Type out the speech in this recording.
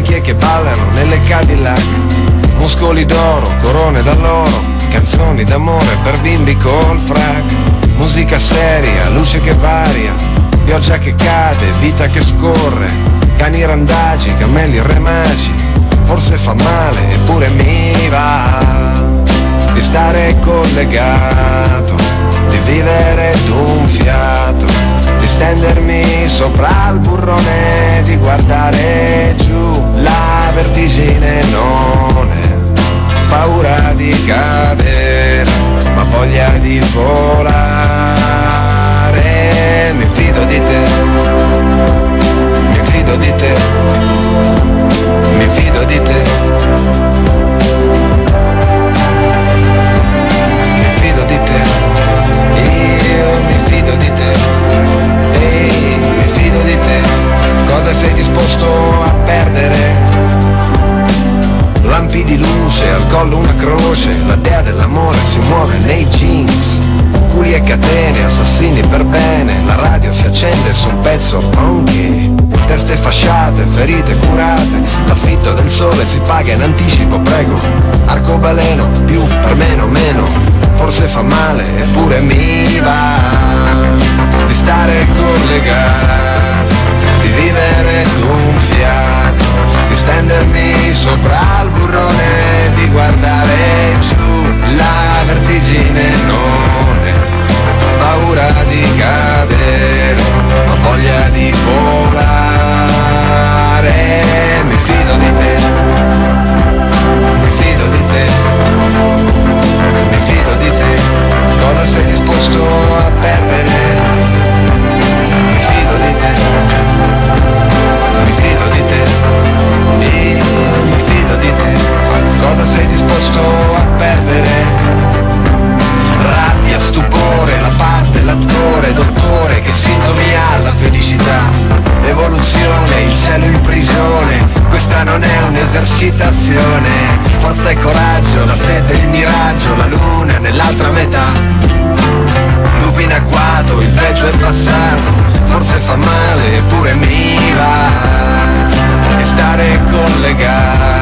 vecchie che ballano nelle Cadillac, muscoli d'oro, corone d'alloro, canzoni d'amore per bimbi col frac, musica seria, luce che varia, pioggia che cade, vita che scorre, cani randagi, cammelli remaci, forse fa male eppure mi va di stare collegato, di vivere d'un fiato, di stendermi sopra il burrone, di guardare giù, la vertigine non è paura di cadere, ma voglia di volare. Mi fido di te, mi fido di te, mi fido di te, mi fido di te, io mi fido di te, ehi, mi fido di te. Cosa sei disposto a perdere? Lampi di luce, al collo una croce, la dea dell'amore si muove nei jeans, culi e catene, assassini per bene, la radio si accende su un pezzo funky, teste fasciate, ferite curate, l'affitto del sole si paga in anticipo, prego, arcobaleno, più per meno meno, forse fa male eppure mi va di stare collegato, di vivere d'un fiato, di stendermi sopra il burrone, di guardare giù, la vertigine non è paura di cadere, ma voglia di volare. Mi fido di te, mi fido di te, mi fido di te. Cosa sei disposto a perdere? Mi fido di te, mi fido di te, io mi fido di te. Cosa sei disposto a perdere? Rabbia, stupore, la parte, l'attore, dottore, che sintomi ha la felicità? Evoluzione, il cielo in prigione, questa non è un'esercitazione. Forza e coraggio, la sete, il miraggio, la luna nell'altra metà. Lupi in agguato, il peggio è passato, forse fa male eppure mi va di stare collegato,